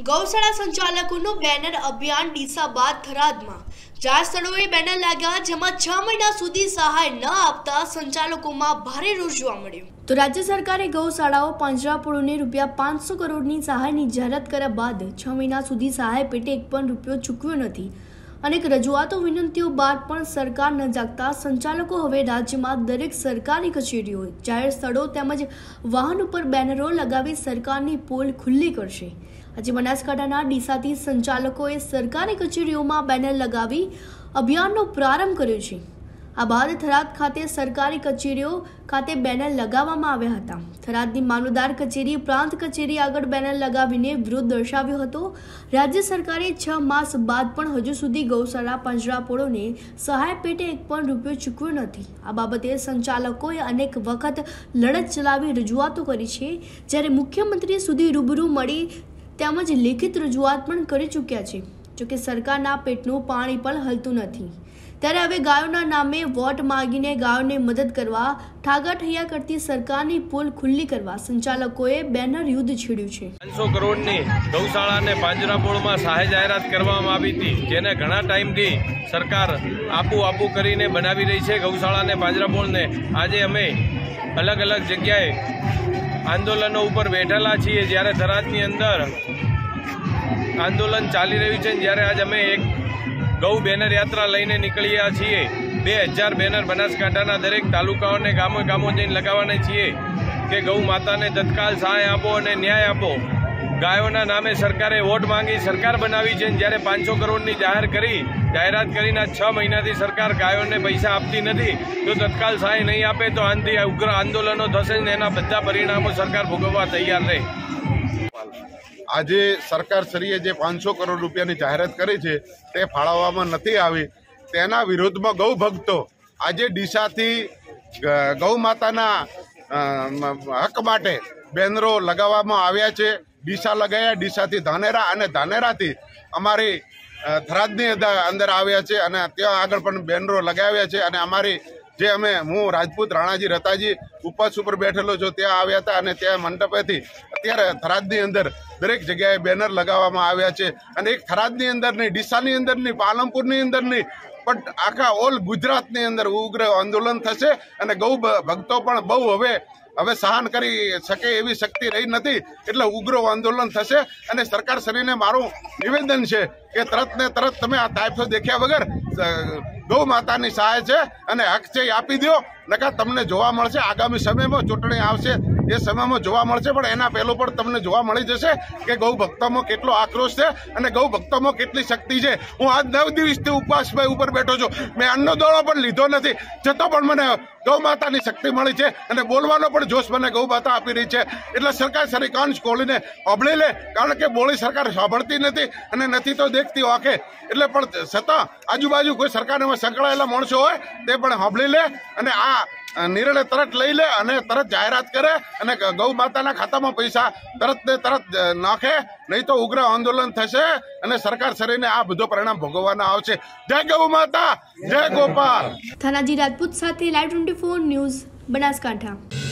ગૌશાળા સંચાલકોનું બેનર અભિયાન ડીસા બાદ થરાદમાં ચાર સ્થળોએ બેનર લાગ્યા, જેમાં 6 મહિના સુધી સહાય ન આપતા સંચાલકોમાં ભારે રોષ જોવા મળ્યો। તો રાજ્ય સરકારે ગૌશાળાઓ પાંજરાપોળોને ₹500 કરોડની સહાયની જાહેરાત કર્યા બાદ 6 મહિના સુધી સહાય પેટે એક પણ રૂપિયો ચૂકવ્યો નથી। अनेक रजूआतों विनंतीओ बाद पण सरकार न जागता संचालको हवे राज्य में दरेक सरकारी कचेरीओ जाहेर स्थळो तेमज वाहन पर बेनरो लगावी सरकारनी पोल खुल्ली करशे। आज बनासकांठाना ડીસાથી संचालकोए सरकारी कचेरीओमां बेनर लगावी अभियाननो प्रारंभ कर्यो छे। आ बाद थराद खाते सरकारी कचेरीओ खाते बेनर लगाववामां આવ્યા હતા। થરાદની મામલતદાર કચેરી પ્રાંત કચેરી આગળ બેનર લગાવીને વિરોધ દર્શાવ્યો હતો। રાજ્ય સરકારે 6 માસ બાદ પણ હજુ સુધી ગૌશાળા પાંજરાપોળોને સહાય પેટે એક પણ રૂપિયો ચૂકવ્યો નથી। આ બાબતે સંચાલકોએ અનેક વખત લડત ચલાવી રજૂઆતો કરી છે, જ્યારે મુખ્યમંત્રી સુધી રૂબરૂ મળી તેમજ લેખિત રજૂઆત પણ કરી ચૂક્યા છે। જોકે સરકારના પેટનું પાણી પણ હલતું નથી। ત્યારે હવે ગાયોના નામે વોટ માંગીને ગાયોને મદદ કરવા ઠાગાઠૈયા કરતી સરકારની પોલ ખુલ્લી કરવા સંચાલકોએ બેનર યુદ્ધ છેડ્યું છે। 500 કરોડની ગૌશાળાને પાંજરાપોળમાં સહાય જાહેરાત કરવામાં આવી હતી, જેને ઘણા ટાઈમથી સરકાર આપું કરીને બનાવી રહી છે ગૌશાળાને પાંજરાપોળને। આજે અમે અલગ અલગ જગ્યાએ આંદોલનો ઉપર બેઠેલા છીએ, જ્યારે થરાદની અંદર આંદોલન ચાલી રહ્યું છે, જ્યારે આજ અમે એક गौ बेनर यात्रा लईने निकळ्या छीए। 2000 बेनर बनासकांठाना दरेक तालुकाओने गामो गामो जईने लगाववाना छीए के गौ माताने तत्काल सहाय आपो अने न्याय आपो। गायोना नामे सरकारे वोट मांगी सरकार बनावी छे, ज्यारे 500 करोड़नी जाहेरात करीने 6 महीनाथी सरकार गायोने पैसा आपती नथी। तो तत्काल सहाय नहीं आपे तो आंधी उग्र आंदोलनो थशे ने एना बधा परिणामो सरकार भोगववा तैयार रहे। आज सरकार श्रीए जे 500 करोड़ रूपियानी जाहेरात करी है ते फाळववामां नथी आवी, तेना विरोधमां गौ भक्तो आज ડીસાથી गौ माताना हक माटे बेनरो लगाववामां आव्या छे। ડીસા लगाया, ડીસાથી धानेरा अने धानेराथी अमारी थरादनी अंदर आव्या छे अने त्यां आगळ पण बेनरो लगाव्या छे। अने अमारी जे अमे हूँ राजपूत राणाजी रताजी उपवास पर बैठेलो छो त्यां आव्या हता अने त्यां मंडपेथी अत्यारे थरादनी अंदर दरेक जग्याए बेनर लगाववामां आव्या छे। अने एक थरादनी अंदर नहीं, ડીસાની अंदर नहीं, पालनपुरनी अंदर नहीं, पण आखा ऑल गुजरातनी अंदर उग्र आंदोलन थशे। अने गौ भक्तो पण बहु હવે સહન કરી શકે એવી શક્તિ રહી નથી, એટલે ઉગ્ર આંદોલન થશે। અને સરકાર શ્રીને મારું નિવેદન છે કે તરત ને તરત તમે આ તાઇફો દેખ્યા વગર ગૌ માતાની સહાય છે અને હક છે આપી દો, નકા તમને જોવા મળશે આગામી સમયમાં ચૂંટણી આવશે એ સમયમાં જોવા મળશે, પણ એના પહેલો પણ તમને જોવા મળી જશે કે ગૌ ભક્તોમાં કેટલો આક્રોશ છે અને ગૌ ભક્તોમાં કેટલી શક્તિ છે। હું આજ 9 દિવસથી ઉપવાસ ઉપર બેઠો છું, મેં અન્નનો દોડો પણ લીધો નથી, છતાં પણ મને ગૌ માતાની શક્તિ મળી છે અને બોલવાનો પણ જોશ મને ગૌ માતા આપી રહી છે। એટલે સરકાર સારી કાન ખોલીને સાંભળી લે, કારણ કે બોલી સરકાર સાંભળતી નથી અને નથી તો દેખતી આંખે। એટલે પણ છતાં આજુબાજુ કોઈ સરકારમાં સંકળાયેલા માણસો હોય તે પણ સાંભળી લે અને આ निर्णय तरत लई ले अने तरत जाहेरात करे अने गौ माताना खातामां पैसा तरत ने तरत नाखे, नहीं तो उग्र आंदोलन थशे अने सरकार श्रीने आ बधो परिणाम भोगववाना आवशे। जय गौ माता, जय गोपाल। थानाजी राजपूत साथे लाइव 24 न्यूज़ बनासकांठा।